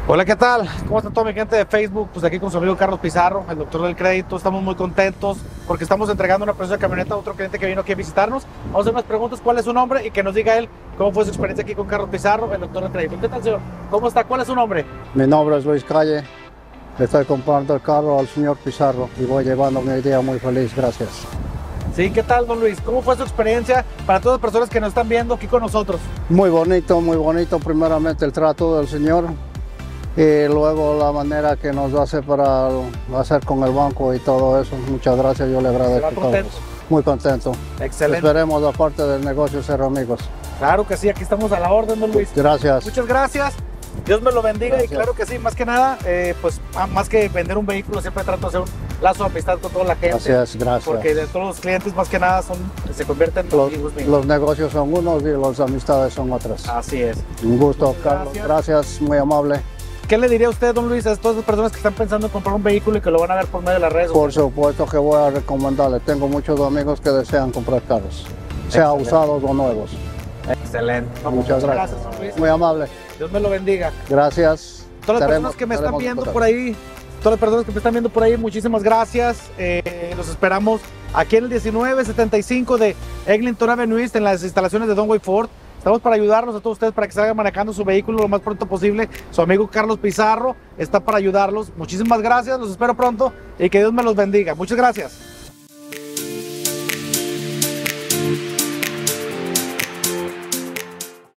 Hola, ¿qué tal? ¿Cómo está toda mi gente de Facebook? Pues aquí con su amigo Carlos Pizarro, el doctor del crédito. Estamos muy contentos porque estamos entregando una preciosa camioneta a otro cliente que vino aquí a visitarnos. Vamos a hacer unas preguntas, ¿cuál es su nombre? Y que nos diga él cómo fue su experiencia aquí con Carlos Pizarro, el doctor del crédito. ¿Qué tal, señor? ¿Cómo está? ¿Cuál es su nombre? Mi nombre es Luis Calle, le estoy comprando el carro al señor Pizarro y voy llevando mi día muy feliz, gracias. Sí, ¿qué tal, don Luis? ¿Cómo fue su experiencia para todas las personas que nos están viendo aquí con nosotros? Muy bonito, primeramente el trato del señor y luego la manera que nos hace para hacer con el banco y todo eso. Muchas gracias, yo le agradezco. ¿Se va contento? Muy contento. Excelente. Esperemos, aparte del negocio, ser amigos. Claro que sí, aquí estamos a la orden, don Luis. Gracias. Muchas gracias. Dios me lo bendiga. Gracias. Y claro que sí, más que nada, pues más que vender un vehículo, siempre trato de hacer un lazo de amistad con toda la gente. Gracias. Porque de todos los clientes, más que nada, se convierten en amigos míos. Los negocios son unos y las amistades son otras. Así es. Un gusto, Carlos. Gracias, muy amable. ¿Qué le diría usted, don Luis, a todas las personas que están pensando en comprar un vehículo y que lo van a ver por medio de las redes Por sociales? supuesto que voy a recomendarle. Tengo muchos amigos que desean comprar carros, sea Excelente. usados o nuevos. Excelente. Muchas gracias. don Luis. Muy amable. Dios me lo bendiga. Gracias. Todas las personas que me están viendo por ahí, muchísimas gracias. Los esperamos aquí en el 1975 de Eglinton Avenue East, en las instalaciones de Donway Ford. Estamos para ayudarlos a todos ustedes para que salgan manejando su vehículo lo más pronto posible. Su amigo Carlos Pizarro está para ayudarlos. Muchísimas gracias, los espero pronto y que Dios me los bendiga. Muchas gracias.